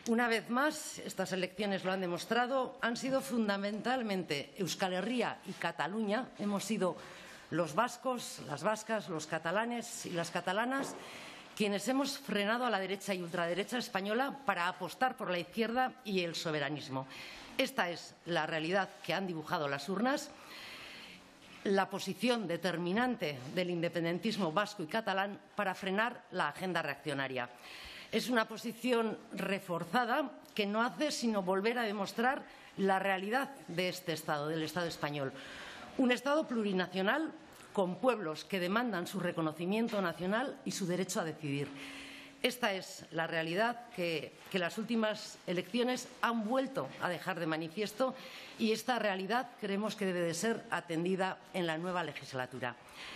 Una vez más, estas elecciones lo han demostrado, han sido fundamentalmente Euskal Herria y Cataluña. Hemos sido los vascos, las vascas, los catalanes y las catalanas quienes hemos frenado a la derecha y ultraderecha española para apostar por la izquierda y el soberanismo. Esta es la realidad que han dibujado las urnas. La posición determinante del independentismo vasco y catalán para frenar la agenda reaccionaria. Es una posición reforzada que no hace sino volver a demostrar la realidad de este Estado, del Estado español. Un Estado plurinacional con pueblos que demandan su reconocimiento nacional y su derecho a decidir. Esta es la realidad que las últimas elecciones han vuelto a dejar de manifiesto y esta realidad creemos que debe de ser atendida en la nueva legislatura.